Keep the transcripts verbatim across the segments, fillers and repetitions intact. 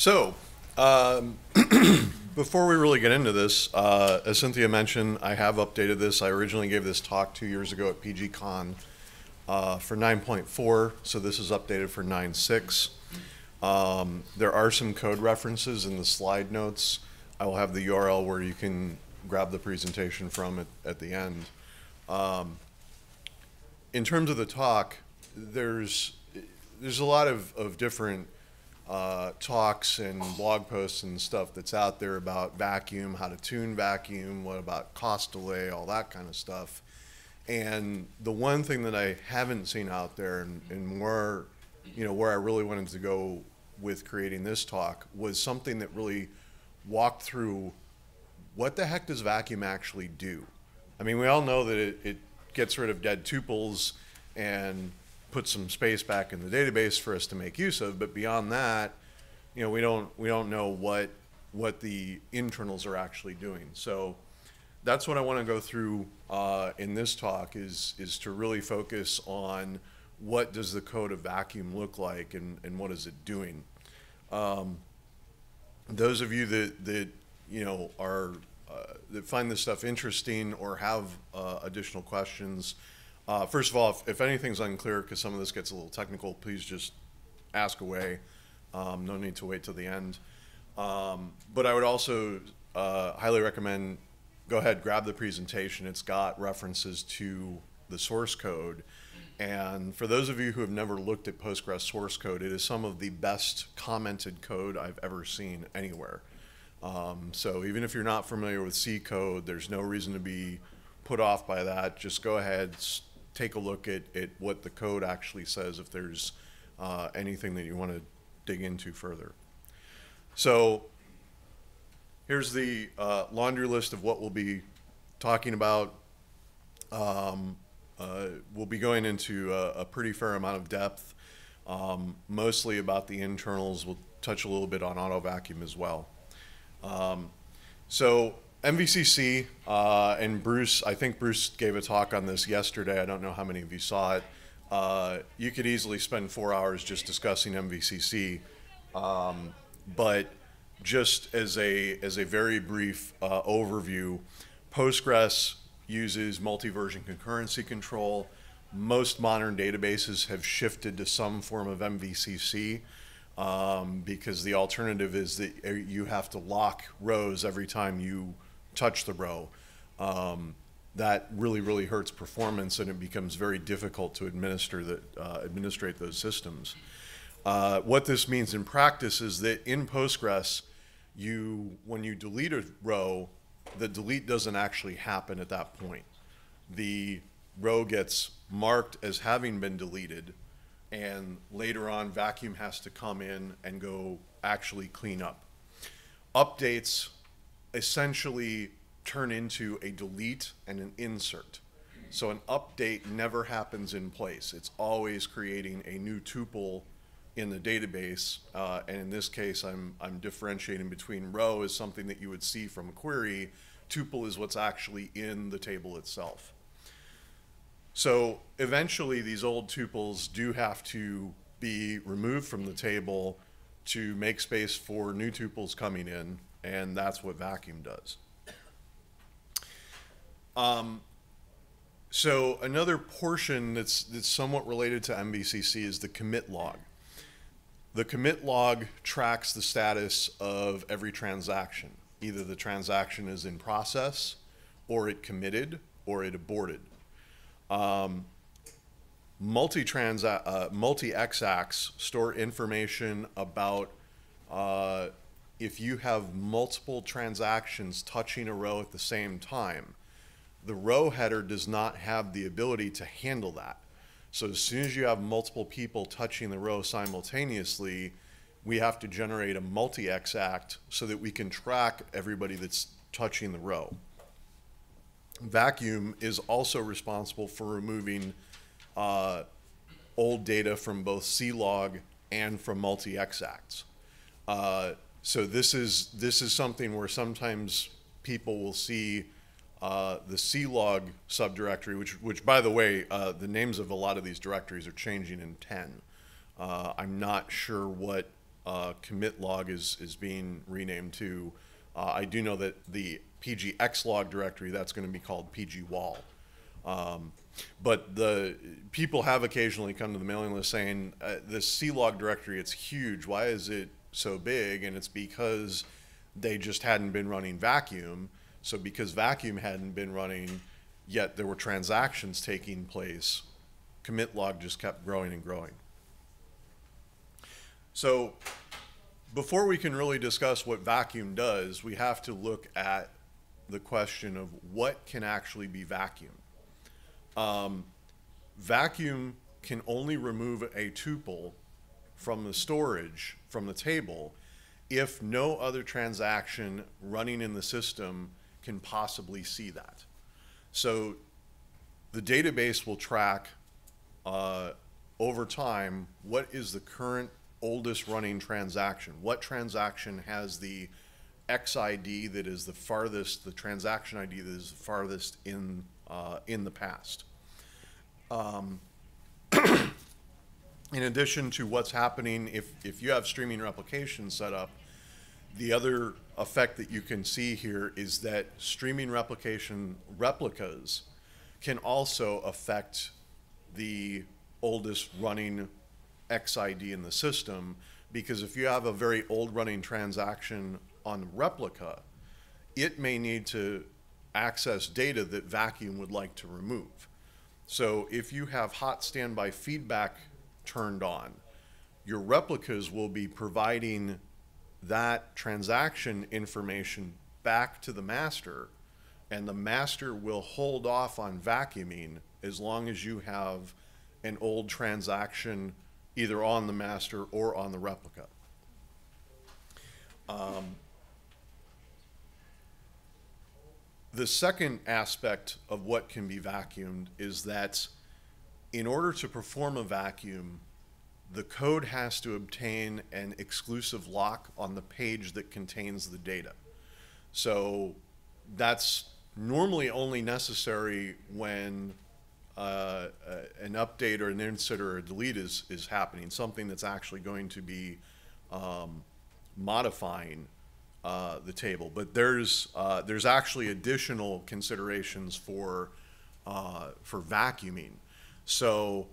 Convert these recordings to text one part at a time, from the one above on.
So, um, before we really get into this, uh, as Cynthia mentioned, I have updated this. I originally gave this talk two years ago at PGCon uh, for nine point four, so this is updated for nine point six. Um, there are some code references in the slide notes. I will have the U R L where you can grab the presentation from at, at the end. Um, in terms of the talk, there's there's a lot of, of different uh, talks and blog posts and stuff that's out there about vacuum, how to tune vacuum, what about cost delay, all that kind of stuff. And the one thing that I haven't seen out there, and, and where, you know, where I really wanted to go with creating this talk, was something that really walked through what the heck does vacuum actually do. I mean, we all know that it, it gets rid of dead tuples and puts some space back in the database for us to make use of, but beyond that, you know, we don't we don't know what what the internals are actually doing. So that's what I want to go through uh, in this talk is is to really focus on what does the code of vacuum look like and, and what is it doing. Um, those of you that that you know are uh, that find this stuff interesting or have uh, additional questions. Uh, first of all, if, if anything's unclear, because some of this gets a little technical, please just ask away. Um, no need to wait till the end. Um, but I would also uh, highly recommend go ahead, grab the presentation. It's got references to the source code. And for those of you who have never looked at Postgres source code, it is some of the best commented code I've ever seen anywhere. Um, so even if you're not familiar with C code, there's no reason to be put off by that. Just go ahead, take a look at, at what the code actually says if there's uh, anything that you want to dig into further. So here's the uh, laundry list of what we'll be talking about. Um, uh, we'll be going into a, a pretty fair amount of depth, um, mostly about the internals. We'll touch a little bit on auto vacuum as well. Um, so M V C C, uh, and Bruce, I think Bruce gave a talk on this yesterday. I don't know how many of you saw it. Uh, you could easily spend four hours just discussing M V C C, um, but just as a, as a very brief uh, overview, Postgres uses multi-version concurrency control. Most modern databases have shifted to some form of M V C C. Um, because the alternative is that you have to lock rows every time you touch the row. Um, that really, really hurts performance, and it becomes very difficult to administer the, uh, administrate those systems. Uh, what this means in practice is that in Postgres, you, when you delete a row, the delete doesn't actually happen at that point. The row gets marked as having been deleted, and later on vacuum has to come in and go actually clean up. Updates essentially turn into a delete and an insert. So an update never happens in place. It's always creating a new tuple in the database, uh, and in this case I'm, I'm differentiating between row is something that you would see from a query, tuple is what's actually in the table itself. So eventually these old tuples do have to be removed from the table to make space for new tuples coming in, and that's what vacuum does. Um, so another portion that's, that's somewhat related to M V C C is the commit log. The commit log tracks the status of every transaction. Either the transaction is in process, or it committed, or it aborted. Um, multi-trans, uh, multi-exacs store information about uh, if you have multiple transactions touching a row at the same time. The row header does not have the ability to handle that. So as soon as you have multiple people touching the row simultaneously, we have to generate a multi-exact so that we can track everybody that's touching the row. Vacuum is also responsible for removing uh, old data from both C log and from multi-exacs. Uh, so this is this is something where sometimes people will see uh, the C log subdirectory, which which by the way, uh, the names of a lot of these directories are changing in ten. Uh, I'm not sure what uh, commit log is, is being renamed to. Uh, I do know that the P G X log directory, that's going to be called P G wall. Um, but the people have occasionally come to the mailing list saying, uh, this C log directory, it's huge. Why is it so big? And it's because they just hadn't been running vacuum. So because vacuum hadn't been running, yet there were transactions taking place, commit log just kept growing and growing. So before we can really discuss what vacuum does, we have to look at the question of what can actually be vacuum. Um, vacuum can only remove a tuple from the storage, from the table, if no other transaction running in the system can possibly see that. So the database will track uh, over time what is the current oldest running transaction. What transaction has the X I D that is the farthest, the transaction I D that is the farthest in uh, in the past. Um, in addition to what's happening, if, if you have streaming replication set up, the other effect that you can see here is that streaming replication replicas can also affect the oldest running X I D in the system, because if you have a very old running transaction on replica, it may need to access data that vacuum would like to remove. So if you have hot standby feedback turned on, your replicas will be providing that transaction information back to the master, and the master will hold off on vacuuming as long as you have an old transaction either on the master or on the replica. Um, the second aspect of what can be vacuumed is that in order to perform a vacuum, the code has to obtain an exclusive lock on the page that contains the data. So that's normally only necessary when uh, uh, an update or an insert or a delete is, is happening, something that's actually going to be um, modifying uh, the table. But there's, uh, there's actually additional considerations for, uh, for vacuuming. So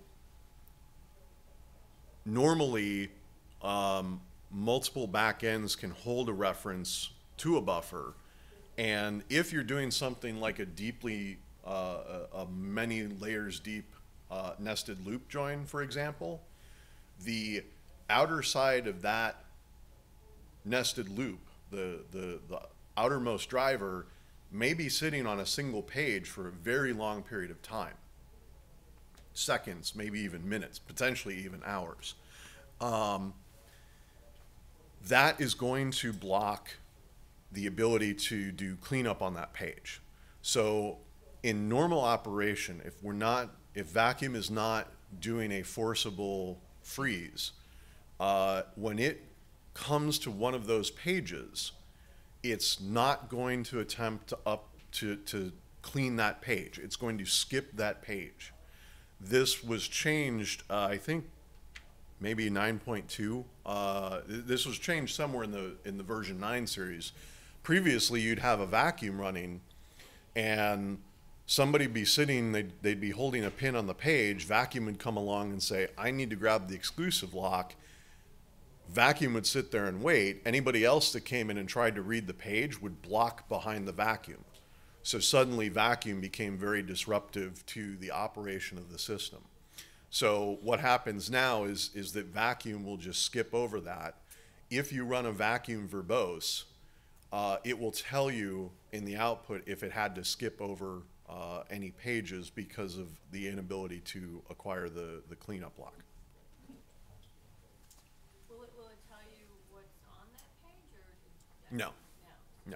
normally, um, multiple backends can hold a reference to a buffer, and if you're doing something like a deeply, uh, a, a many layers deep uh, nested loop join, for example, the outer side of that nested loop, the, the, the outermost driver, may be sitting on a single page for a very long period of time. Seconds, maybe even minutes, potentially even hours. Um, that is going to block the ability to do cleanup on that page. So in normal operation, if we're not, if vacuum is not doing a forcible freeze, uh, when it comes to one of those pages, it's not going to attempt to up to, to clean that page. It's going to skip that page. This was changed, uh, I think, maybe nine point two. Uh, this was changed somewhere in the in the version nine series. Previously, you'd have a vacuum running, and somebody be sitting, they'd, they'd be holding a pin on the page. Vacuum would come along and say, "I need to grab the exclusive lock." Vacuum would sit there and wait. Anybody else that came in and tried to read the page would block behind the vacuum. So suddenly vacuum became very disruptive to the operation of the system. So what happens now is, is that vacuum will just skip over that. If you run a vacuum verbose, uh, it will tell you in the output if it had to skip over uh, any pages because of the inability to acquire the, the cleanup lock. Will it, will it tell you what's on that page? Or No. No. No.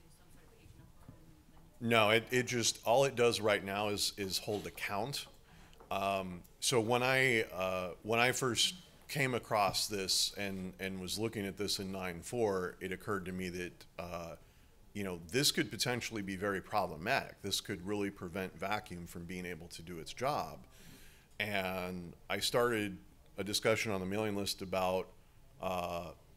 No, it, it just, all it does right now is, is hold a count. Um, so when I, uh, when I first came across this and, and was looking at this in nine point four, it occurred to me that, uh, you know, this could potentially be very problematic. This could really prevent vacuum from being able to do its job. And I started a discussion on the mailing list about uh,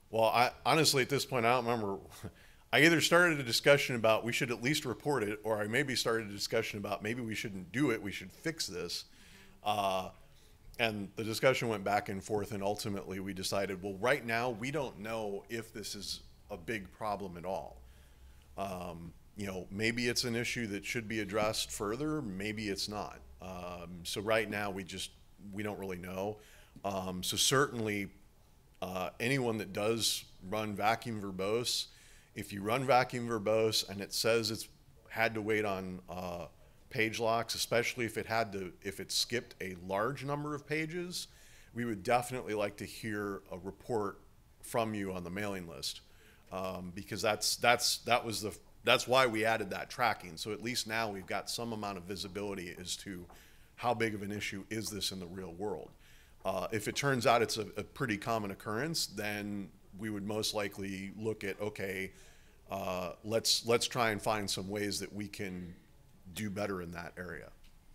Well, I honestly at this point I don't remember. I either started a discussion about we should at least report it, or I maybe started a discussion about maybe we shouldn't do it. We should fix this. Uh, and the discussion went back and forth, and ultimately we decided, well, right now we don't know if this is a big problem at all. Um, you know, maybe it's an issue that should be addressed further. Maybe it's not. Um, so right now we just we don't really know. Um, so certainly. Uh, anyone that does run vacuum verbose, if you run vacuum verbose and it says it's had to wait on uh, page locks, especially if it had to, if it skipped a large number of pages, we would definitely like to hear a report from you on the mailing list, um, because that's that's that was the that's why we added that tracking. So at least now we've got some amount of visibility as to how big of an issue is this in the real world. Uh, if it turns out it's a, a pretty common occurrence, then we would most likely look at, okay, uh, let's let's try and find some ways that we can do better in that area.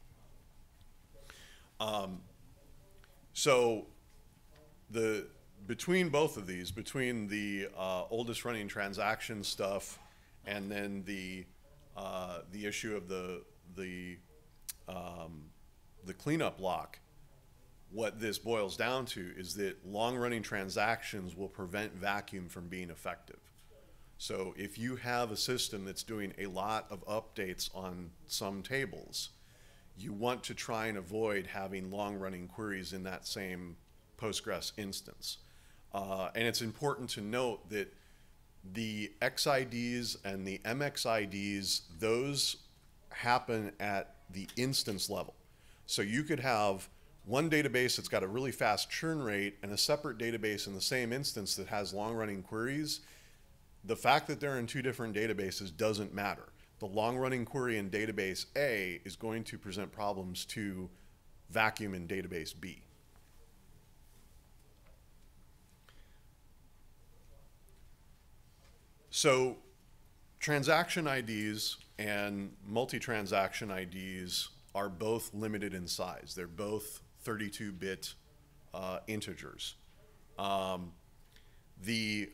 Um, so the between both of these, between the uh, oldest running transaction stuff and then the uh, the issue of the the um, the cleanup lock, what this boils down to is that long-running transactions will prevent vacuum from being effective. So if you have a system that's doing a lot of updates on some tables, you want to try and avoid having long-running queries in that same Postgres instance. Uh, and it's important to note that the X I Ds and the M X I Ds, those happen at the instance level. So you could have one database that's got a really fast churn rate and a separate database in the same instance that has long-running queries. The fact that they're in two different databases doesn't matter. The long-running query in database A is going to present problems to vacuum in database B. So transaction I Ds and multi-transaction I Ds are both limited in size. They're both thirty-two bit uh, integers. Um, the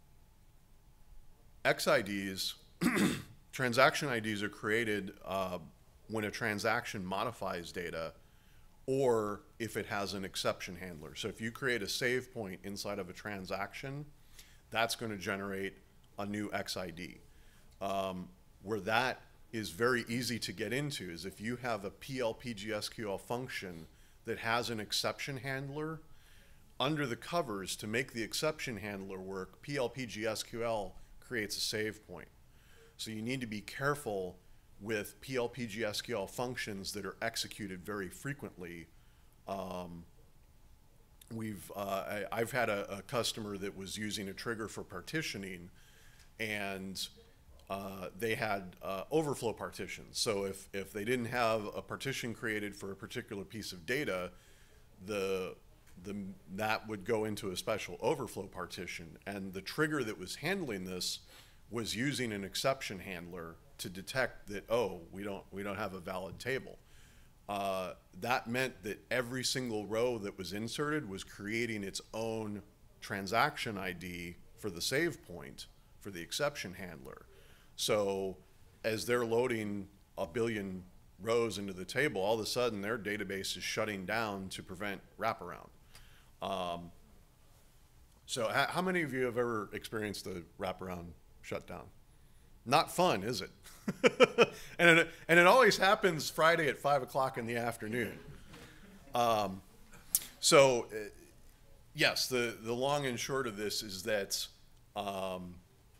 X I Ds, transaction I Ds are created uh, when a transaction modifies data or if it has an exception handler. So if you create a save point inside of a transaction, that's going to generate a new X I D. Um, where that is very easy to get into is if you have a P L P G S Q L function that has an exception handler, under the covers to make the exception handler work, P L P G S Q L creates a save point. So you need to be careful with P L P G S Q L functions that are executed very frequently. Um, we've, uh, I, I've had a, a customer that was using a trigger for partitioning, and uh, they had uh, overflow partitions. So if, if they didn't have a partition created for a particular piece of data, the, the, that would go into a special overflow partition. And the trigger that was handling this was using an exception handler to detect that, oh, we don't, we don't have a valid table. Uh, that meant that every single row that was inserted was creating its own transaction I D for the save point for the exception handler. So as they're loading a billion rows into the table, all of a sudden their database is shutting down to prevent wraparound. Um, so how, how many of you have ever experienced a wraparound shutdown? Not fun, is it? and, it and it always happens Friday at five o'clock in the afternoon. Um, so uh, yes, the, the long and short of this is that um,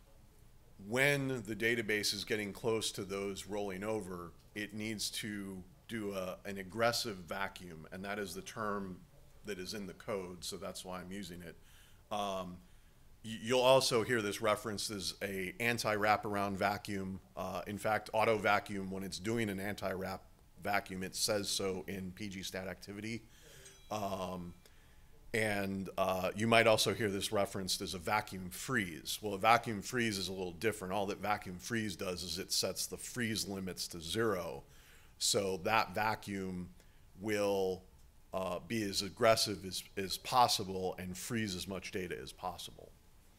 when the database is getting close to those rolling over, it needs to do a, an aggressive vacuum, and that is the term that is in the code, so that's why I'm using it. Um, you'll also hear this referenced as a anti-wraparound vacuum. Uh, in fact, auto vacuum, when it's doing an anti-wrap vacuum, it says so in P G stat activity. Um, And uh, you might also hear this referenced as a vacuum freeze. Well, a vacuum freeze is a little different. All that vacuum freeze does is it sets the freeze limits to zero. So that vacuum will uh, be as aggressive as, as possible and freeze as much data as possible.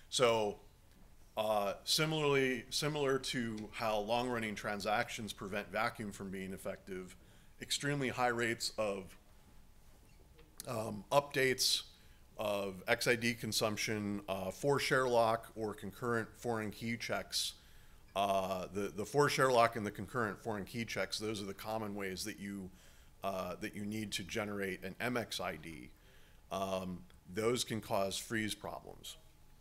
So uh, similarly, similar to how long-running transactions prevent vacuum from being effective, extremely high rates of um, updates, of X I D consumption, uh, for share lock or concurrent foreign key checks. Uh, the, the for share lock and the concurrent foreign key checks, those are the common ways that you, uh, that you need to generate an M X I D. Um, those can cause freeze problems.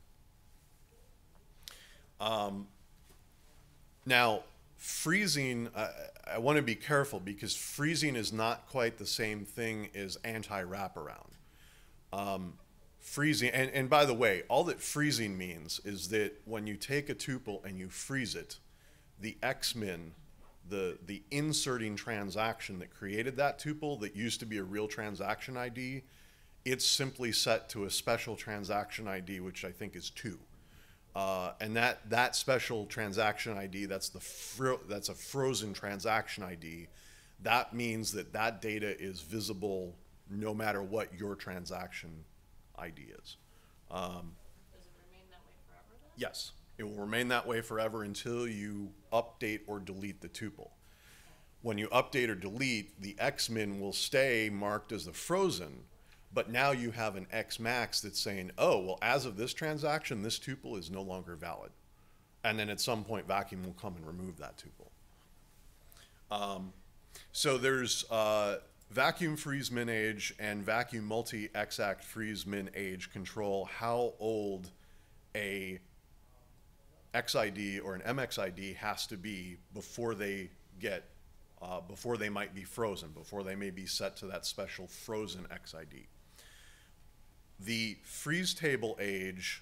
Um, now, freezing, uh, I want to be careful because freezing is not quite the same thing as anti-wraparound. Um, freezing, and, and by the way, all that freezing means is that when you take a tuple and you freeze it, the X min, the, the inserting transaction that created that tuple that used to be a real transaction I D, it's simply set to a special transaction I D, which I think is two. Uh, and that, that special transaction I D, that's, the fro that's a frozen transaction I D. That means that that data is visible no matter what your transaction I D is. Um, Does it remain that way forever then? yes, it will remain that way forever until you update or delete the tuple. When you update or delete, the X min will stay marked as a frozen, but now you have an X max that's saying, oh, well, as of this transaction, this tuple is no longer valid. And then at some point, vacuum will come and remove that tuple. Um, so there's uh, vacuum freeze min age and vacuum multi-exact freeze min age control how old a X I D or an M X I D has to be before they get, uh, before they might be frozen, before they may be set to that special frozen X I D. The freeze table age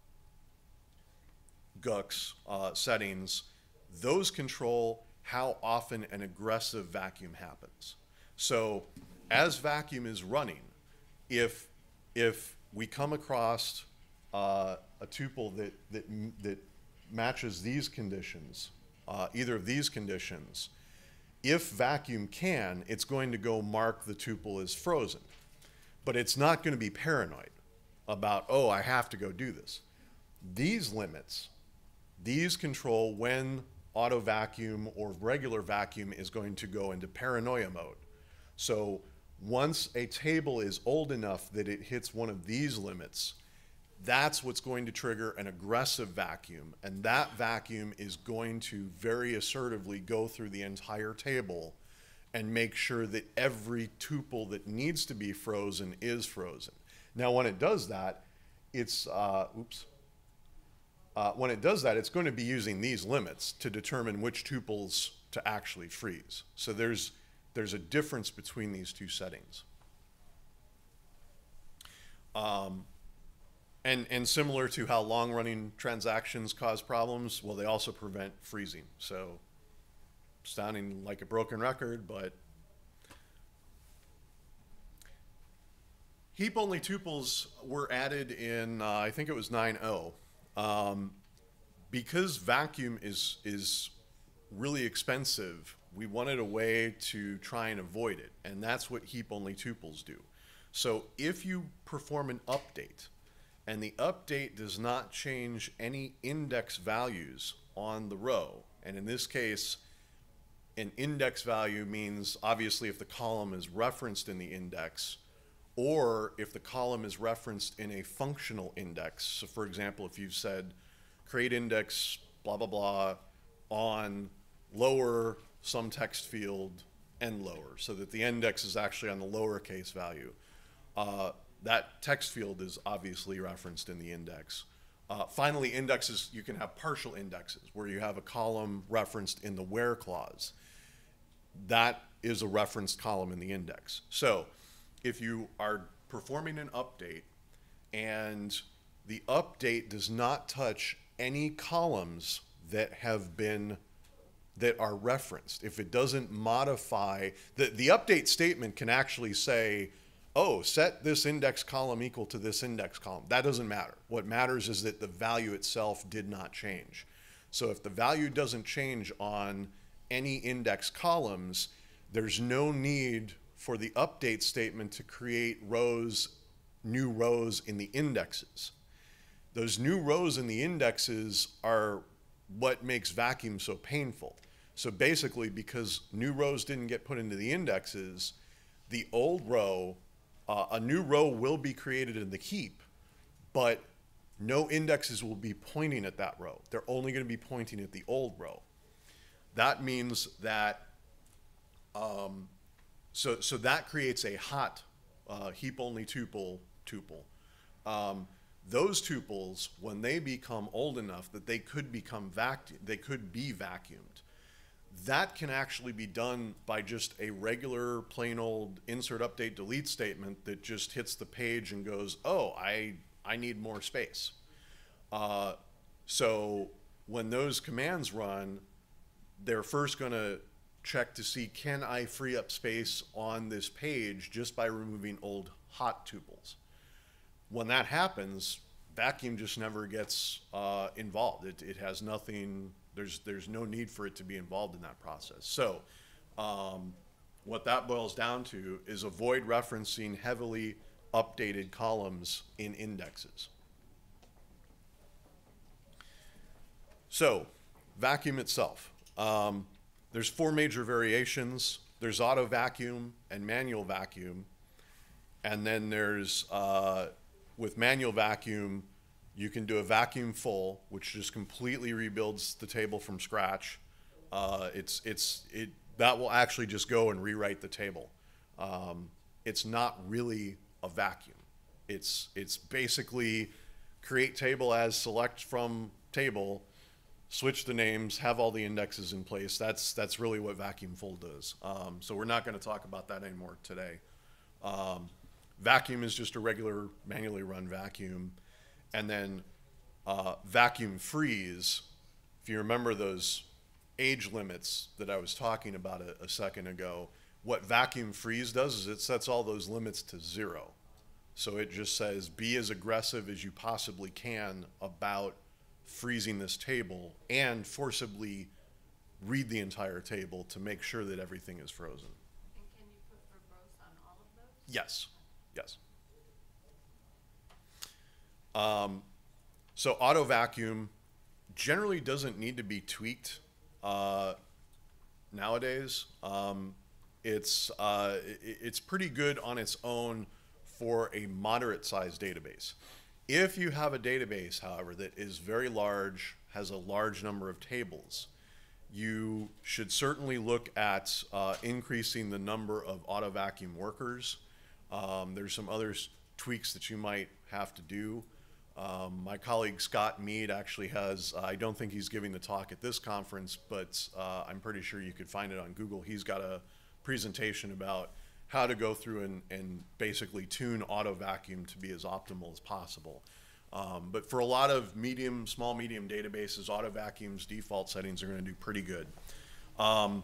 G U Cs uh, settings, those control how often an aggressive vacuum happens. So as vacuum is running, if, if we come across uh, a tuple that, that, that matches these conditions, uh, either of these conditions, if vacuum can, it's going to go mark the tuple as frozen. But it's not going to be paranoid about, oh, I have to go do this. These limits, these control when auto vacuum or regular vacuum is going to go into paranoia mode. So once a table is old enough that it hits one of these limits, that's what's going to trigger an aggressive vacuum. And that vacuum is going to very assertively go through the entire table and make sure that every tuple that needs to be frozen is frozen. Now, when it does that, it's, uh, oops, uh, when it does that, it's going to be using these limits to determine which tuples to actually freeze. So there's, there's a difference between these two settings. Um, and, and similar to how long-running transactions cause problems, well, they also prevent freezing. So sounding like a broken record, but heap-only tuples were added in, uh, I think it was nine point oh. Um, because vacuum is, is really expensive, we wanted a way to try and avoid it, and that's what heap-only tuples do. So if you perform an update, and the update does not change any index values on the row, and in this case, an index value means obviously if the column is referenced in the index, or if the column is referenced in a functional index. So for example, if you've said create index blah blah blah on lower some text field and lower, so that the index is actually on the lowercase value, uh, that text field is obviously referenced in the index. Uh, finally, indexes, you can have partial indexes where you have a column referenced in the where clause. That is a referenced column in the index. So if you are performing an update and the update does not touch any columns that have been, that are referenced, if it doesn't modify, the, the update statement can actually say, oh, set this index column equal to this index column. That doesn't matter. What matters is that the value itself did not change. So if the value doesn't change on any index columns, there's no need for the update statement to create rows, new rows in the indexes. Those new rows in the indexes are what makes vacuum so painful. So basically, because new rows didn't get put into the indexes, the old row, uh, a new row will be created in the heap, but no indexes will be pointing at that row. They're only going to be pointing at the old row. That means that, um, so, so that creates a hot uh, heap-only tuple tuple. Um, those tuples, when they become old enough that they could become vacuum, they could be vacuumed. That can actually be done by just a regular plain old insert update delete statement that just hits the page and goes, oh, I, I need more space. Uh, so when those commands run, they're first going to check to see, can I free up space on this page just by removing old hot tuples? When that happens, vacuum just never gets uh, involved. It, it has nothing, there's, there's no need for it to be involved in that process. So um, what that boils down to is avoid referencing heavily updated columns in indexes. So vacuum itself. Um, there's four major variations. There's auto vacuum and manual vacuum. And then there's, uh, with manual vacuum, you can do a vacuum full, which just completely rebuilds the table from scratch. Uh, it's, it's, it, that will actually just go and rewrite the table. Um, it's not really a vacuum. It's, it's basically create table as select from table, switch the names, have all the indexes in place. That's, that's really what vacuum full does. Um, so we're not going to talk about that anymore today. Um, vacuum is just a regular manually run vacuum. And then uh, vacuum freeze, if you remember those age limits that I was talking about a, a second ago, what vacuum freeze does is it sets all those limits to zero. So it just says be as aggressive as you possibly can about freezing this table and forcibly read the entire table to make sure that everything is frozen. And can you put verbose on all of those? Yes, yes. Um, so auto vacuum generally doesn't need to be tweaked uh, nowadays. Um, it's, uh, it, it's pretty good on its own for a moderate sized database. If you have a database, however, that is very large, has a large number of tables, you should certainly look at uh, increasing the number of auto vacuum workers. Um, there's some other tweaks that you might have to do. Um, my colleague Scott Mead actually has, uh, I don't think he's giving the talk at this conference, but uh, I'm pretty sure you could find it on Google. He's got a presentation about how to go through and, and basically tune auto vacuum to be as optimal as possible. Um, but for a lot of medium, small, medium databases, auto vacuum's default settings are going to do pretty good. Um,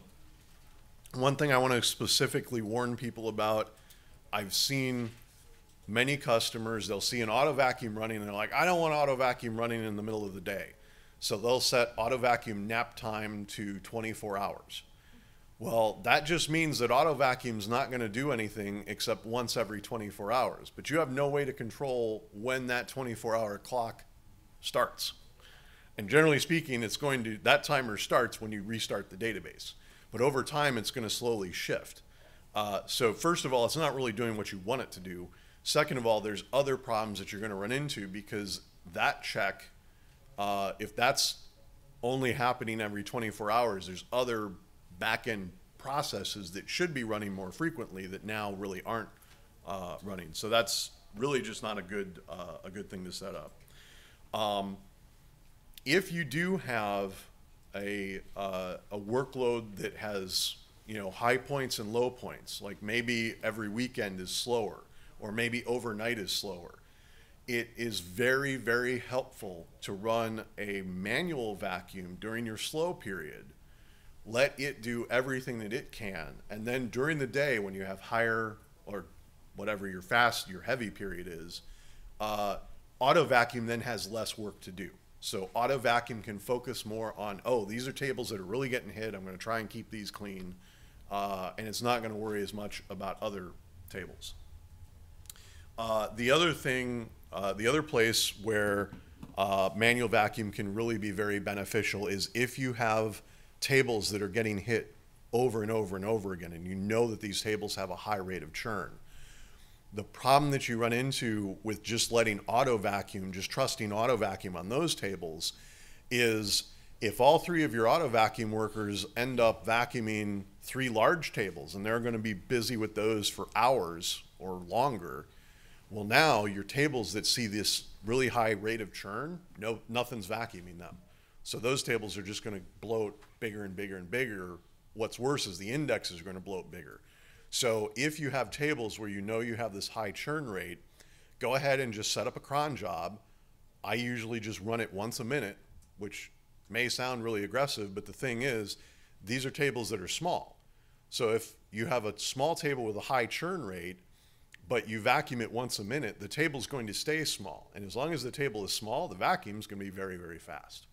one thing I want to specifically warn people about, I've seen many customers, they'll see an auto vacuum running and they're like, I don't want auto vacuum running in the middle of the day. So they'll set auto vacuum nap time to twenty-four hours. Well, that just means that auto vacuum's not going to do anything except once every twenty-four hours. But you have no way to control when that twenty-four hour clock starts. And generally speaking, it's going to, that timer starts when you restart the database. But over time, it's going to slowly shift. Uh, so first of all, it's not really doing what you want it to do. Second of all, there's other problems that you're going to run into because that check, uh, if that's only happening every twenty-four hours, there's other back-end processes that should be running more frequently that now really aren't uh, running. So that's really just not a good, uh, a good thing to set up. Um, if you do have a, uh, a workload that has, you know, high points and low points, like maybe every weekend is slower, or maybe overnight is slower, it is very, very helpful to run a manual vacuum during your slow period. Let it do everything that it can. And then during the day when you have higher or whatever your fast, your heavy period is, uh, auto vacuum then has less work to do. So auto vacuum can focus more on, oh, these are tables that are really getting hit. I'm going to try and keep these clean. Uh, and it's not going to worry as much about other tables. Uh, the other thing, uh, the other place where uh, manual vacuum can really be very beneficial is if you have tables that are getting hit over and over and over again, and you know that these tables have a high rate of churn. The problem that you run into with just letting auto vacuum, just trusting auto vacuum on those tables, is if all three of your auto vacuum workers end up vacuuming three large tables and they're going to be busy with those for hours or longer, well, now your tables that see this really high rate of churn, no, nothing's vacuuming them. So those tables are just going to bloat bigger and bigger and bigger. What's worse is the indexes are going to bloat bigger. So if you have tables where you know you have this high churn rate, go ahead and just set up a cron job. I usually just run it once a minute, which may sound really aggressive, but the thing is, these are tables that are small. So if you have a small table with a high churn rate, but you vacuum it once a minute, the table's going to stay small. And as long as the table is small, the vacuum's going to be very, very fast.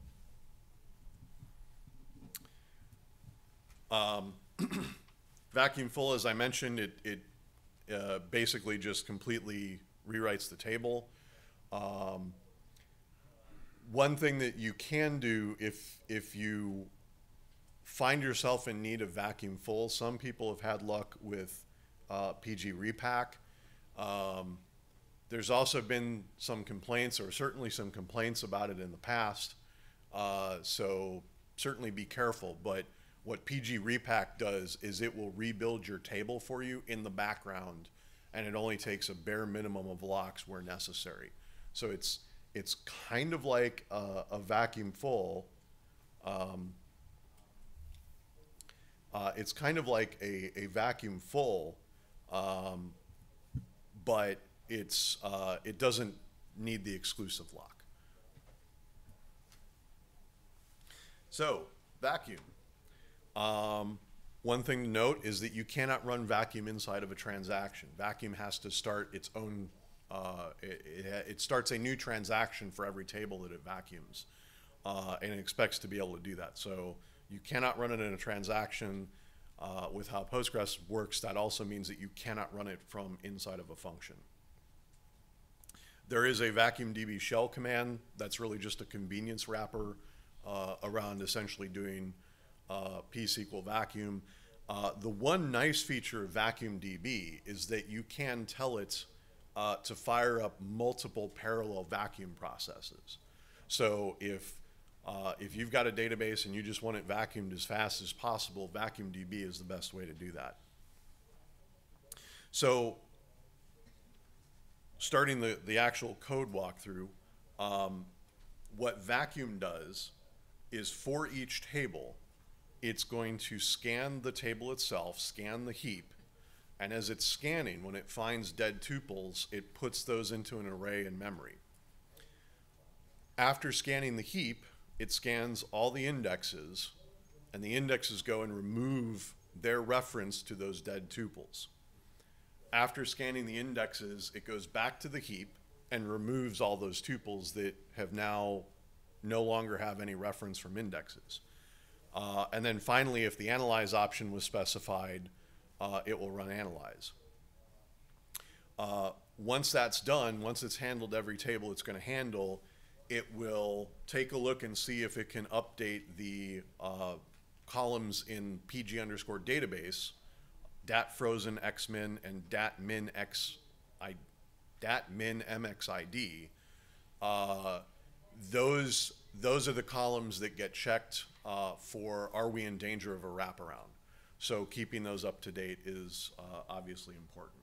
Um, vacuum full, as I mentioned, it, it uh, basically just completely rewrites the table. Um, one thing that you can do if, if you find yourself in need of vacuum full, some people have had luck with uh, P G repack. Um, there's also been some complaints, or certainly some complaints about it in the past. Uh, so certainly be careful. But what P G repack does is it will rebuild your table for you in the background, and it only takes a bare minimum of locks where necessary. So it's it's kind of like a, a vacuum full. Um, uh, it's kind of like a, a vacuum full, um, but it's uh, it doesn't need the exclusive lock. So vacuum. Um, one thing to note is that you cannot run vacuum inside of a transaction. Vacuum has to start its own, uh, it, it, it starts a new transaction for every table that it vacuums, uh, and it expects to be able to do that. So you cannot run it in a transaction. Uh, with how Postgres works, that also means that you cannot run it from inside of a function. There is a vacuum D B shell command that's really just a convenience wrapper uh, around essentially doing Uh, P S Q L vacuum. Uh, the one nice feature of vacuum D B is that you can tell it uh, to fire up multiple parallel vacuum processes. So if uh, if you've got a database and you just want it vacuumed as fast as possible, vacuum D B is the best way to do that. So starting the, the actual code walkthrough, um, what vacuum does is for each table, it's going to scan the table itself, scan the heap, and as it's scanning, when it finds dead tuples, it puts those into an array in memory. After scanning the heap, it scans all the indexes, and the indexes go and remove their reference to those dead tuples. After scanning the indexes, it goes back to the heap and removes all those tuples that have now no longer have any reference from indexes. Uh, and then finally, if the analyze option was specified, uh, it will run analyze. Uh, once that's done, once it's handled every table it's going to handle, it will take a look and see if it can update the uh, columns in P G underscore database, dat frozen xmin and dat min x I, dat min mxid. Uh, those those are the columns that get checked uh, for are we in danger of a wraparound. So keeping those up to date is uh, obviously important.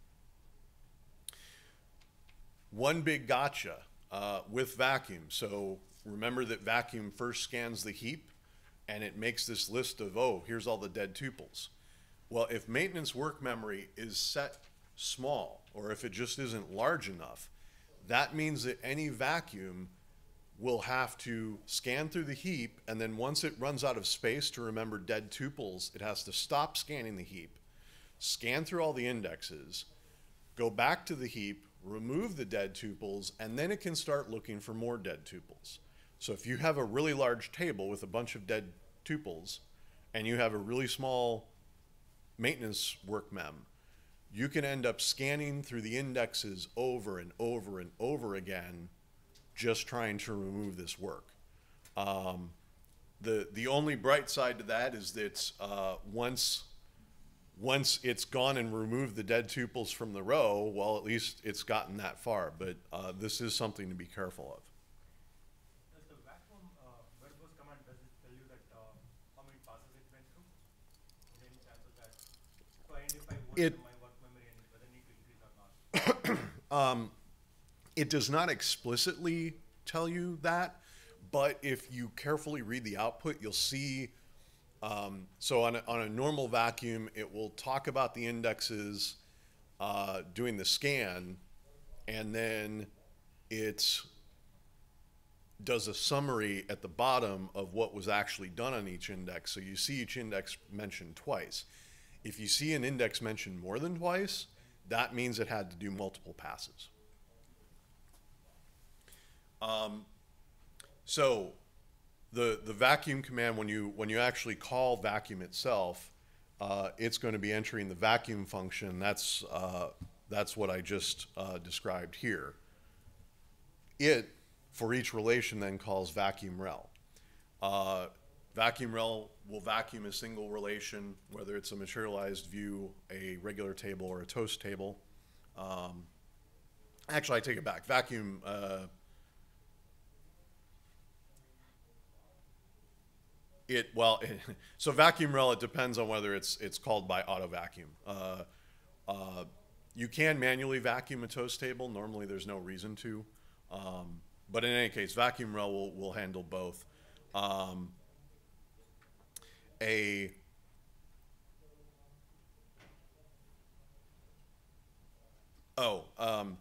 One big gotcha uh, with vacuum. So remember that vacuum first scans the heap and it makes this list of, oh, here's all the dead tuples. Well, if maintenance work memory is set small, or if it just isn't large enough, that means that any vacuum will have to scan through the heap, and then once it runs out of space to remember dead tuples, it has to stop scanning the heap, scan through all the indexes, go back to the heap, remove the dead tuples, and then it can start looking for more dead tuples. So if you have a really large table with a bunch of dead tuples, and you have a really small maintenance work mem, you can end up scanning through the indexes over and over and over again, just trying to remove this work. Um, the the only bright side to that is that uh, once once it's gone and removed the dead tuples from the row, well, at least it's gotten that far. But uh, this is something to be careful of. Does the vacuum uh, verbose command, does it tell you that uh, how many passes it went through? Is there any chance of that? To identify what It- is my work memory and whether I need to increase or not? Um, it does not explicitly tell you that, but if you carefully read the output, you'll see. Um, so on a, on a normal vacuum, it will talk about the indexes uh, doing the scan, and then it does a summary at the bottom of what was actually done on each index. So you see each index mentioned twice. If you see an index mentioned more than twice, that means it had to do multiple passes. Um, so the the vacuum command, when you when you actually call vacuum itself, uh, it's going to be entering the vacuum function. That's uh, that's what I just uh, described here. It, for each relation, then calls vacuum rel. Uh, vacuum rel will vacuum a single relation, whether it's a materialized view, a regular table, or a toast table. Um, actually, I take it back. Vacuum. Uh, It well, so vacuum rel, it depends on whether it's it's called by auto vacuum. Uh, uh, you can manually vacuum a toast table. Normally, there's no reason to, um, but in any case, vacuum rel will will handle both. Um, a oh um,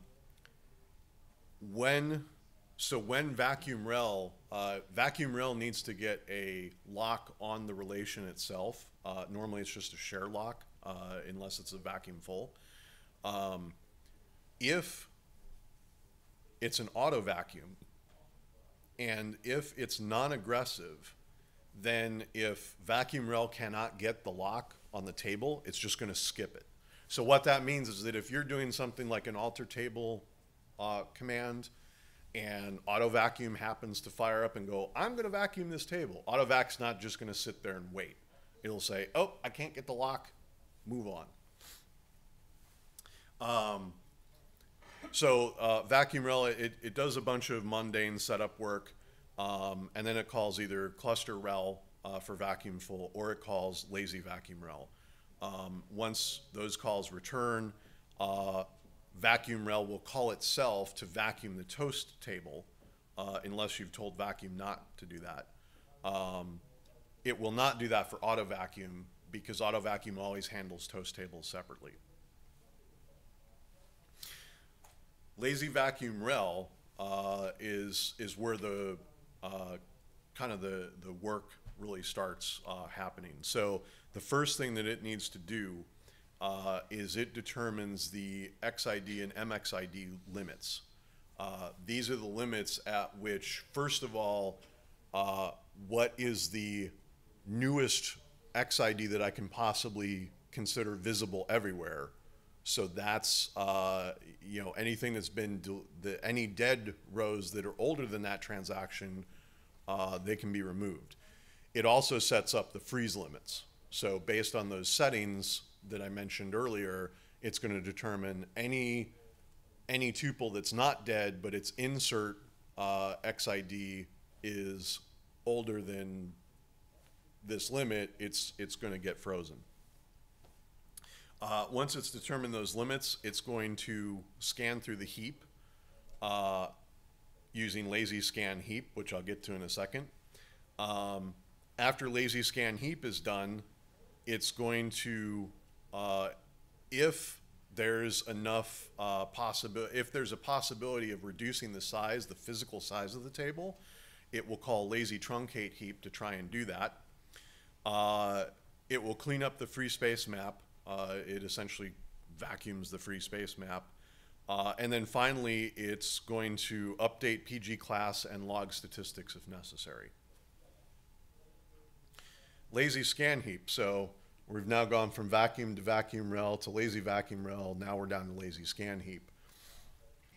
when. So when vacuum rel, uh, vacuum rel needs to get a lock on the relation itself. Uh, normally it's just a share lock, uh, unless it's a vacuum full. Um, if it's an auto vacuum, and if it's non-aggressive, then if vacuum rel cannot get the lock on the table, it's just going to skip it. So what that means is that if you're doing something like an alter table uh, command, and auto vacuum happens to fire up and go, I'm going to vacuum this table. Autovac's not just going to sit there and wait. It'll say, oh, I can't get the lock, move on. Um, so uh, vacuum rel, it, it does a bunch of mundane setup work, um, and then it calls either cluster rel uh, for vacuum full, or it calls lazy vacuum rel. Um, once those calls return, uh, vacuum rel will call itself to vacuum the toast table, uh, unless you've told vacuum not to do that. Um, it will not do that for auto vacuum, because auto vacuum always handles toast tables separately. Lazy vacuum rel uh, is is where the uh, kind of the the work really starts uh, happening. So the first thing that it needs to do Uh, is it determines the X I D and M X I D limits. Uh, these are the limits at which, first of all, uh, what is the newest X I D that I can possibly consider visible everywhere? So that's uh, you know, anything that's been the any dead rows that are older than that transaction, uh, they can be removed. It also sets up the freeze limits. So based on those settings that I mentioned earlier, it's going to determine any any tuple that's not dead, but its insert uh, X I D is older than this limit, it's it's going to get frozen. Uh, once it's determined those limits, it's going to scan through the heap uh, using lazy scan heap, which I'll get to in a second. Um, after lazy scan heap is done, it's going to, uh, if there's enough uh, possibility, if there's a possibility of reducing the size, the physical size of the table, it will call lazy truncate heap to try and do that. Uh, it will clean up the free space map. Uh, it essentially vacuums the free space map. Uh, and then finally, it's going to update P G class and log statistics if necessary. Lazy scan heap. So we've now gone from vacuum to vacuum rel to lazy vacuum rel. Now we're down to lazy scan heap.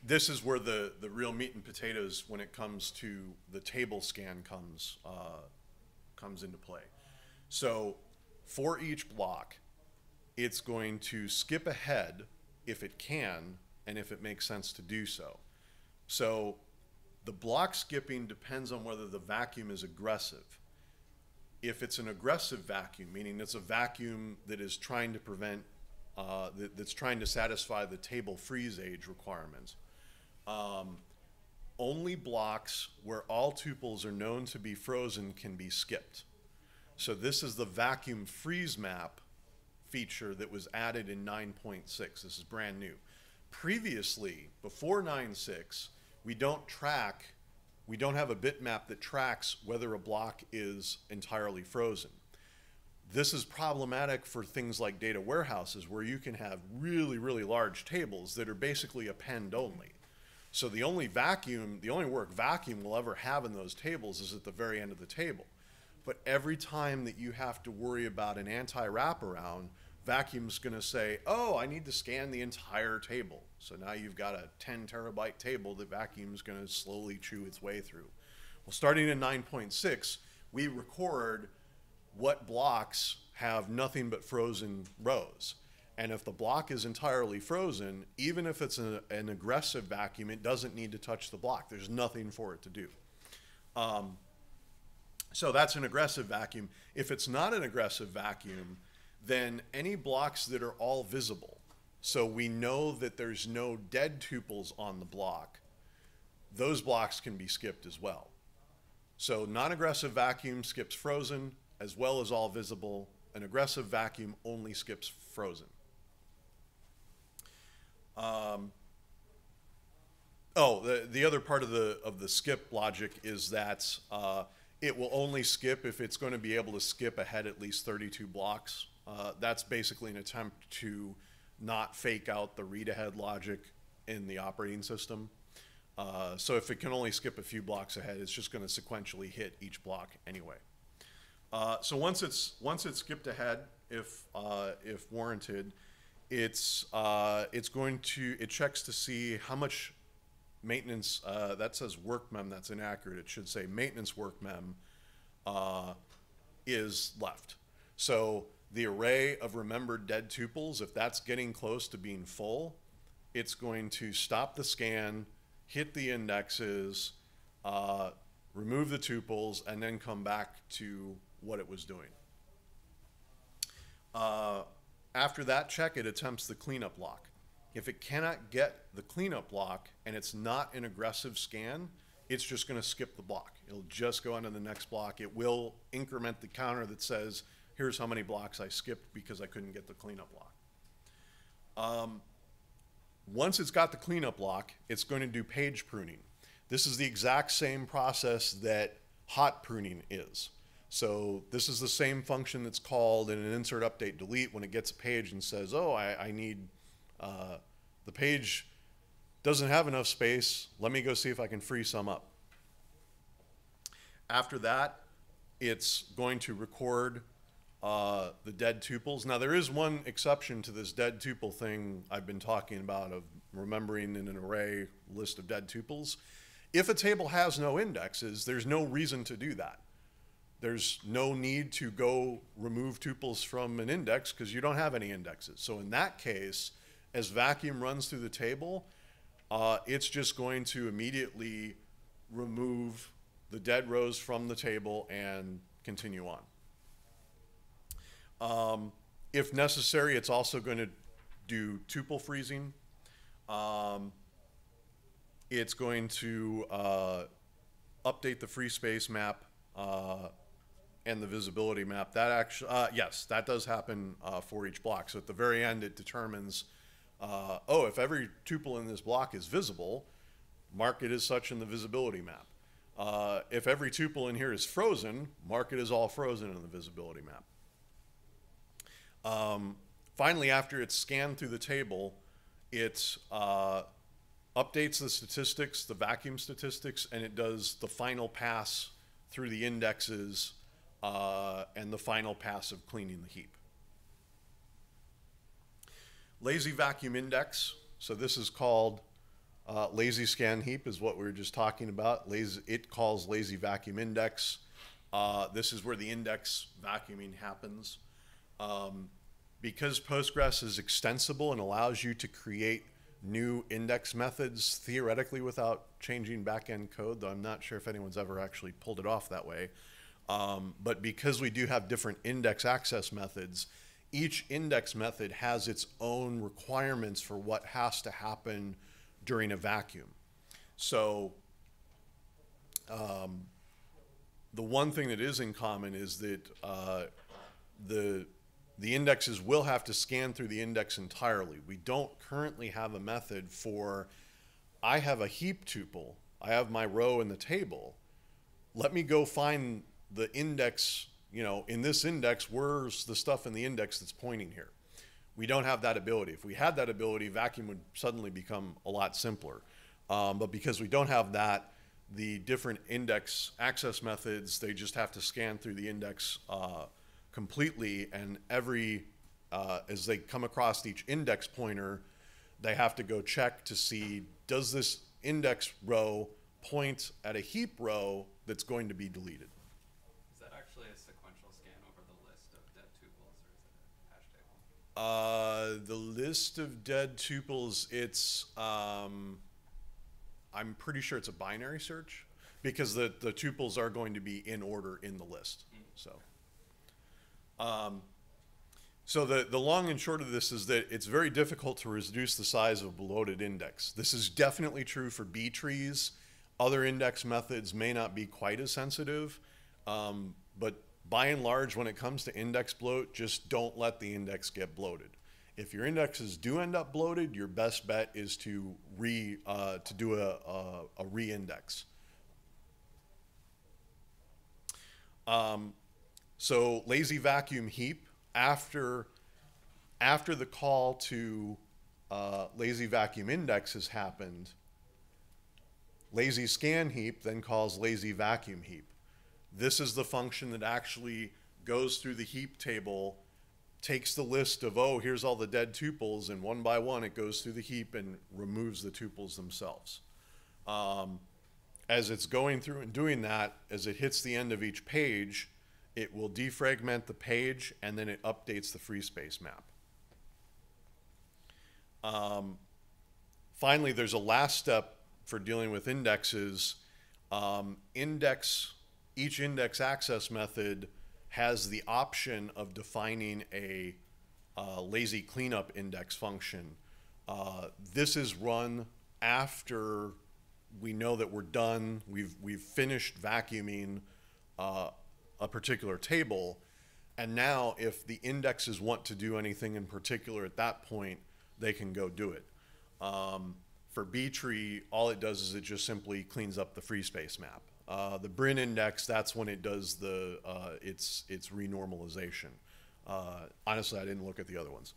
this is where the, the real meat and potatoes when it comes to the table scan comes, uh, comes into play. So for each block, it's going to skip ahead if it can and if it makes sense to do so. So the block skipping depends on whether the vacuum is aggressive. If it's an aggressive vacuum, meaning it's a vacuum that is trying to prevent, uh, that, that's trying to satisfy the table freeze age requirements, um, only blocks where all tuples are known to be frozen can be skipped. So this is the vacuum freeze map feature that was added in nine point six. This is brand new. Previously, before nine point six, we don't track, we don't have a bitmap that tracks whether a block is entirely frozen. This is problematic for things like data warehouses where you can have really, really large tables that are basically append only. So the only vacuum, the only work vacuum will ever have in those tables is at the very end of the table. But every time that you have to worry about an anti-wraparound, vacuum's going to say, oh, I need to scan the entire table. So now you've got a ten terabyte table that vacuum's going to slowly chew its way through. Well, starting in nine point six, we record what blocks have nothing but frozen rows. And if the block is entirely frozen, even if it's a, an aggressive vacuum, it doesn't need to touch the block. There's nothing for it to do. Um, so that's an aggressive vacuum. If it's not an aggressive vacuum, then any blocks that are all visible, so we know that there's no dead tuples on the block, those blocks can be skipped as well. So non-aggressive vacuum skips frozen as well as all visible. An aggressive vacuum only skips frozen. Um, oh, the, the other part of the, of the skip logic is that uh, it will only skip if it's going to be able to skip ahead at least thirty-two blocks. Uh, that's basically an attempt to not fake out the read-ahead logic in the operating system. Uh, so if it can only skip a few blocks ahead, it's just going to sequentially hit each block anyway. Uh, so once it's once it's skipped ahead, if uh, if warranted, it's uh, it's going to it checks to see how much maintenance. Uh, that says work mem. That's inaccurate. It should say maintenance work mem uh, is left. So the array of remembered dead tuples, if that's getting close to being full, it's going to stop the scan, hit the indexes, uh, remove the tuples, and then come back to what it was doing. Uh, after that check, it attempts the cleanup lock. If it cannot get the cleanup lock and it's not an aggressive scan, it's just going to skip the block. It'll just go on to the next block. It will increment the counter that says, here's how many blocks I skipped because I couldn't get the cleanup lock. Um, once it's got the cleanup lock, it's going to do page pruning. This is the exact same process that hot pruning is. So this is the same function that's called in an insert update delete when it gets a page and says, oh, I, I need, uh, the page doesn't have enough space. Let me go see if I can free some up. After that, it's going to record uh, the dead tuples. Now there is one exception to this dead tuple thing I've been talking about of remembering in an array list of dead tuples. If a table has no indexes, there's no reason to do that. There's no need to go remove tuples from an index because you don't have any indexes. So in that case, as vacuum runs through the table, uh, it's just going to immediately remove the dead rows from the table and continue on. Um, if necessary, it's also going to do tuple freezing. Um, it's going to uh, update the free space map uh, and the visibility map. That actually, uh, yes, that does happen uh, for each block. So at the very end, it determines, uh, oh, if every tuple in this block is visible, mark it as such in the visibility map. Uh, if every tuple in here is frozen, mark it as all frozen in the visibility map. Um, finally, after it's scanned through the table, it uh, updates the statistics, the vacuum statistics, and it does the final pass through the indexes uh, and the final pass of cleaning the heap. Lazy vacuum index. So this is called Uh, lazy scan heap is what we were just talking about. Lazy, it calls lazy vacuum index. Uh, this is where the index vacuuming happens. Um, because Postgres is extensible and allows you to create new index methods theoretically without changing back-end code, though I'm not sure if anyone's ever actually pulled it off that way. Um, but because we do have different index access methods, each index method has its own requirements for what has to happen during a vacuum. So um, the one thing that is in common is that uh, the the indexes will have to scan through the index entirely. We don't currently have a method for, I have a heap tuple, I have my row in the table, let me go find the index, you know, in this index, where's the stuff in the index that's pointing here? We don't have that ability. If we had that ability, vacuum would suddenly become a lot simpler. Um, but because we don't have that, the different index access methods, they just have to scan through the index uh, completely, and every, uh, as they come across each index pointer, they have to go check to see, does this index row point at a heap row that's going to be deleted? Is that actually a sequential scan over the list of dead tuples, or is it a hash table? Uh, the list of dead tuples, it's, um, I'm pretty sure it's a binary search, because the, the tuples are going to be in order in the list, mm. so. Um, so the, the long and short of this is that it's very difficult to reduce the size of a bloated index. This is definitely true for B trees. Other index methods may not be quite as sensitive, um, but by and large, when it comes to index bloat, just don't let the index get bloated. If your indexes do end up bloated, your best bet is to re uh, to do a, a, a re-index. Um, So lazy vacuum heap, after, after the call to uh, lazy vacuum index has happened, lazy scan heap then calls lazy vacuum heap. This is the function that actually goes through the heap table, takes the list of, oh, here's all the dead tuples, and one by one it goes through the heap and removes the tuples themselves. Um, as it's going through and doing that, as it hits the end of each page, it will defragment the page, and then it updates the free space map. Um, finally, there's a last step for dealing with indexes. Um, index, each index access method has the option of defining a uh, lazy cleanup index function. Uh, this is run after we know that we're done, we've, we've finished vacuuming uh, a particular table, and now if the indexes want to do anything in particular at that point, they can go do it. Um, for B tree, all it does is it just simply cleans up the free space map. Uh, the Brin index, that's when it does the uh, its its renormalization. Uh, honestly, I didn't look at the other ones.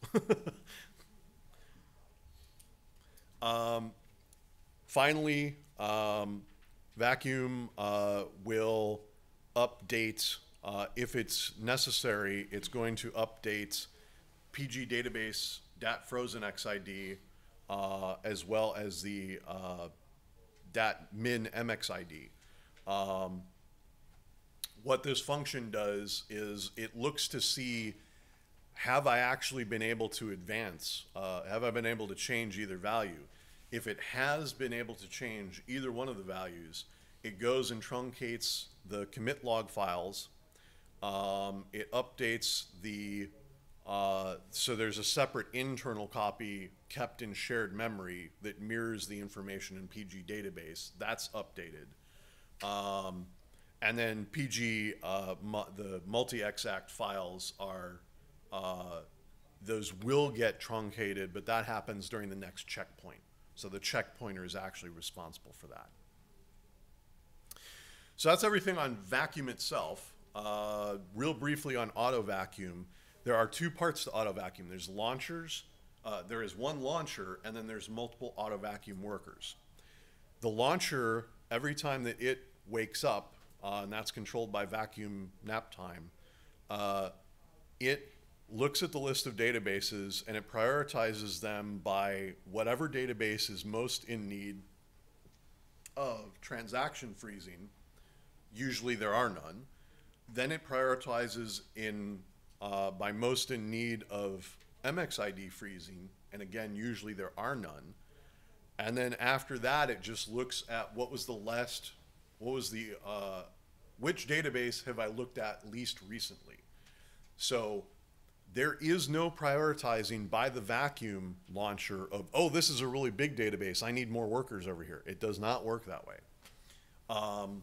um, finally, um, vacuum uh, will update, uh, if it's necessary, it's going to update P G database dat frozen X I D uh, as well as the uh, dat min M X I D. Um, what this function does is it looks to see, have I actually been able to advance? Uh, have I been able to change either value? If it has been able to change either one of the values, it goes and truncates the commit log files. Um, it updates the, uh, so there's a separate internal copy kept in shared memory that mirrors the information in P G database. That's updated. Um, and then P G, uh, mu the multi-exact files are, uh, those will get truncated, but that happens during the next checkpoint. So the checkpointer is actually responsible for that. So that's everything on vacuum itself. Uh, real briefly on auto vacuum, there are two parts to auto vacuum. There's launchers, uh, there is one launcher, and then there's multiple auto vacuum workers. The launcher, every time that it wakes up, uh, and that's controlled by vacuum nap time, uh, it looks at the list of databases and it prioritizes them by whatever database is most in need of transaction freezing. Usually there are none. Then it prioritizes in uh, by most in need of M X I D freezing, and again, usually there are none. And then after that, it just looks at what was the last, what was the, uh, which database have I looked at least recently? So there is no prioritizing by the vacuum launcher of, oh, this is a really big database, I need more workers over here. It does not work that way. Um,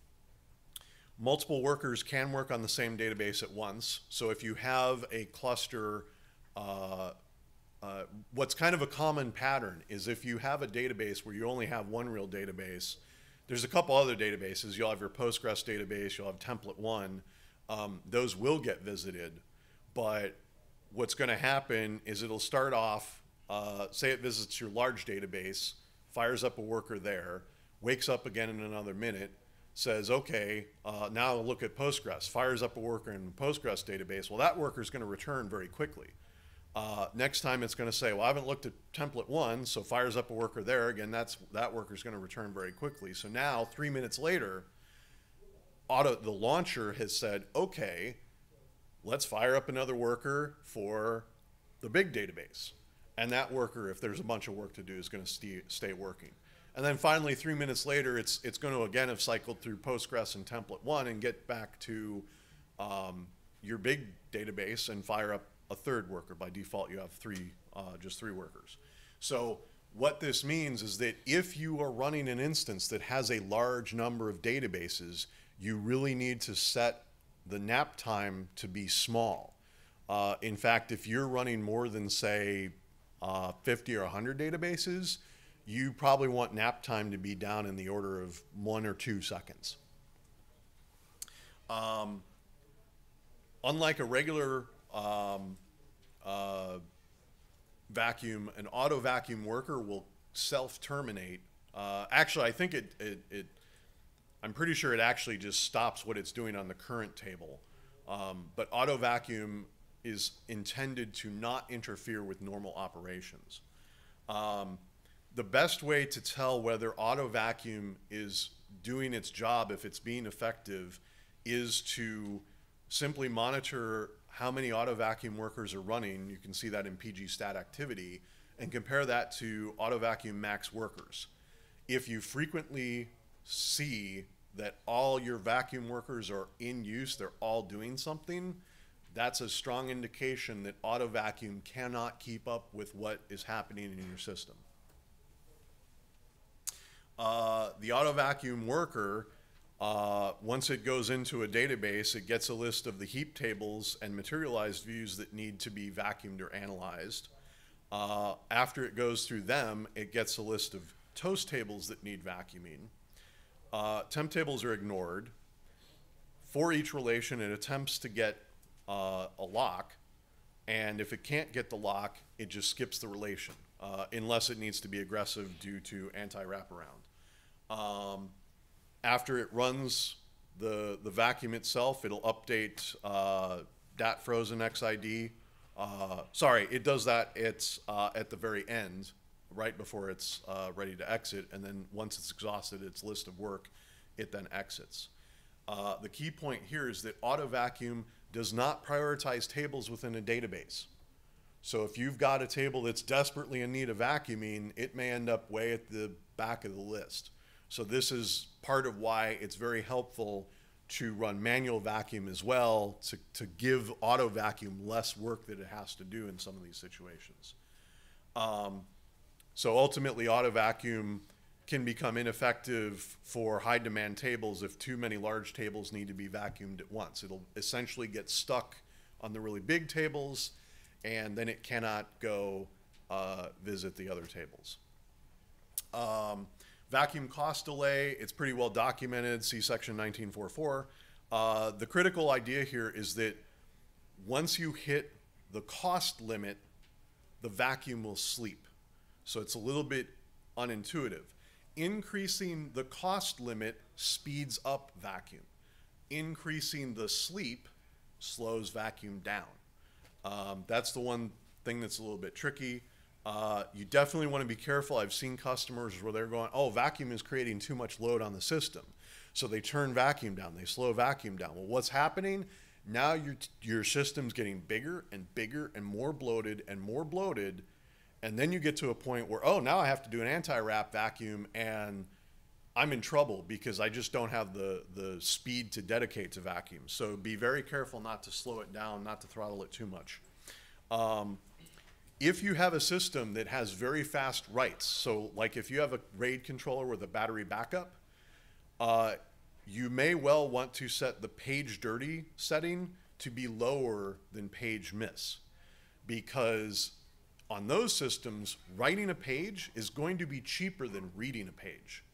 multiple workers can work on the same database at once. So if you have a cluster, uh, uh, what's kind of a common pattern is if you have a database where you only have one real database, there's a couple other databases. You'll have your Postgres database, you'll have template one. Um, those will get visited, but what's going to happen is it'll start off, uh, say it visits your large database, fires up a worker there, wakes up again in another minute, says, okay, uh, now I'll look at Postgres, fires up a worker in the Postgres database. Well, that worker is going to return very quickly. Uh, next time it's going to say, well, I haven't looked at template one, so fires up a worker there. Again, that's, that worker is going to return very quickly. So now, three minutes later, auto, the launcher has said, okay, let's fire up another worker for the big database. And that worker, if there's a bunch of work to do, is going to stay, stay working. And then finally, three minutes later, it's, it's going to again have cycled through Postgres and template one and get back to um, your big database and fire up a third worker. By default, you have three, uh, just three workers. So what this means is that if you are running an instance that has a large number of databases, you really need to set the nap time to be small. Uh, in fact, if you're running more than, say, uh, fifty or one hundred databases, you probably want nap time to be down in the order of one or two seconds. Um, unlike a regular um, uh, vacuum, an auto vacuum worker will self-terminate. Uh, actually, I think it, it, it, I'm pretty sure it actually just stops what it's doing on the current table. Um, but auto vacuum is intended to not interfere with normal operations. Um, the best way to tell whether auto vacuum is doing its job, if it's being effective, is to simply monitor how many auto vacuum workers are running. You can see that in P G stat activity, and compare that to auto vacuum max workers. If you frequently see that all your vacuum workers are in use, they're all doing something, that's a strong indication that auto vacuum cannot keep up with what is happening in your system. Uh, the auto vacuum worker, uh, once it goes into a database, it gets a list of the heap tables and materialized views that need to be vacuumed or analyzed. Uh, after it goes through them, it gets a list of toast tables that need vacuuming. Uh, temp tables are ignored. For each relation, it attempts to get uh, a lock, and if it can't get the lock, it just skips the relation, uh, unless it needs to be aggressive due to anti-wraparound. Um, after it runs the, the vacuum itself, it'll update uh, dat frozen X I D. Uh, sorry, it does that it's, uh, at the very end, right before it's uh, ready to exit, and then once it's exhausted its list of work, it then exits. Uh, the key point here is that auto vacuum does not prioritize tables within a database. So if you've got a table that's desperately in need of vacuuming, it may end up way at the back of the list. So this is part of why it's very helpful to run manual vacuum as well, to, to give auto vacuum less work that it has to do in some of these situations. Um, so ultimately, auto vacuum can become ineffective for high demand tables if too many large tables need to be vacuumed at once. It'll essentially get stuck on the really big tables, and then it cannot go uh, visit the other tables. Um, vacuum cost delay, it's pretty well documented, see section nineteen forty-four. Uh, the critical idea here is that once you hit the cost limit, the vacuum will sleep. So it's a little bit unintuitive. Increasing the cost limit speeds up vacuum. Increasing the sleep slows vacuum down. Um, that's the one thing that's a little bit tricky. Uh, you definitely want to be careful. I've seen customers where they're going, oh, vacuum is creating too much load on the system. So they turn vacuum down, they slow vacuum down. Well, what's happening? Now your, your system's getting bigger and bigger and more bloated and more bloated. And then you get to a point where, oh, now I have to do an anti-wrap vacuum and I'm in trouble because I just don't have the, the speed to dedicate to vacuum. So be very careful not to slow it down, not to throttle it too much. Um, if you have a system that has very fast writes, so like if you have a RAID controller with a battery backup, uh, you may well want to set the page dirty setting to be lower than page miss, because on those systems, writing a page is going to be cheaper than reading a page.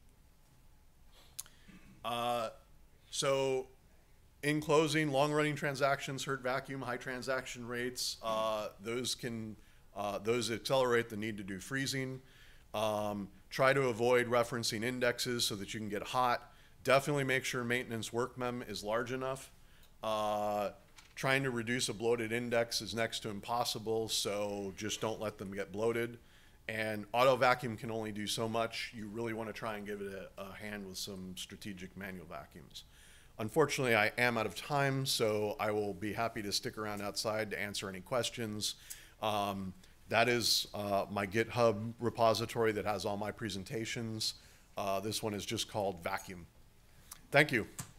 Uh, so in closing, long-running transactions hurt vacuum, high transaction rates. Uh, those can uh, those accelerate the need to do freezing. Um, try to avoid referencing indexes so that you can get hot. Definitely make sure maintenance work mem is large enough. Uh, trying to reduce a bloated index is next to impossible, so just don't let them get bloated. And auto vacuum can only do so much. You really want to try and give it a, a hand with some strategic manual vacuums. Unfortunately, I am out of time, so I will be happy to stick around outside to answer any questions. Um, that is uh, my GitHub repository that has all my presentations. Uh, this one is just called Vacuum. Thank you.